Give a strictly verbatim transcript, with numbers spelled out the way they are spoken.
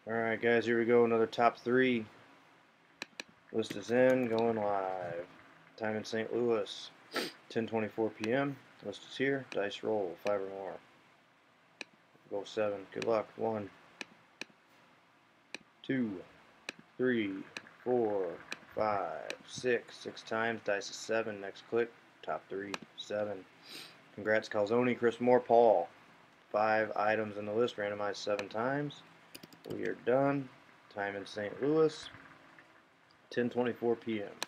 Alright guys, here we go, another top three. List is in, going live. Time in Saint Louis, ten twenty-four p m List is here, dice roll, five or more. Go seven, good luck. One, two, three, four, five, six, six times, dice is seven, next click, top three, seven. Congrats Calzone, Chris Moore, Paul. Five items in the list, randomized seven times. We are done. Time in Saint Louis, ten twenty-four p m